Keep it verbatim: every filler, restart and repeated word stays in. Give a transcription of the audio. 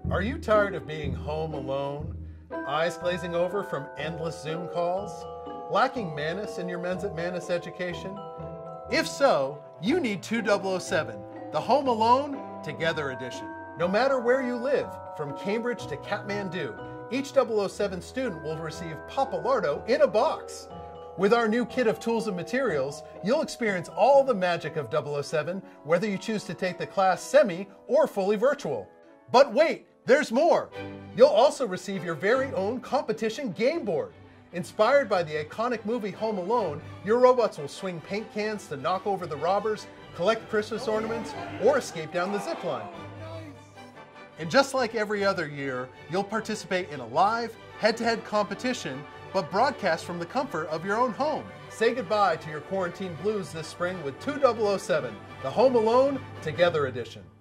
Are you tired of being home alone? Eyes glazing over from endless Zoom calls? Lacking Manus in your Men's at Manus education? If so, you need two thousand seven, the Home Alone Together edition. No matter where you live, from Cambridge to Kathmandu, each double oh seven student will receive Papalardo in a box. With our new kit of tools and materials, you'll experience all the magic of double oh seven, whether you choose to take the class semi or fully virtual. But wait, there's more! You'll also receive your very own competition game board. Inspired by the iconic movie Home Alone, your robots will swing paint cans to knock over the robbers, collect Christmas ornaments, or escape down the zip line. And just like every other year, you'll participate in a live, head-to-head competition, but broadcast from the comfort of your own home. Say goodbye to your quarantine blues this spring with two thousand seven, the Home Alone Together edition.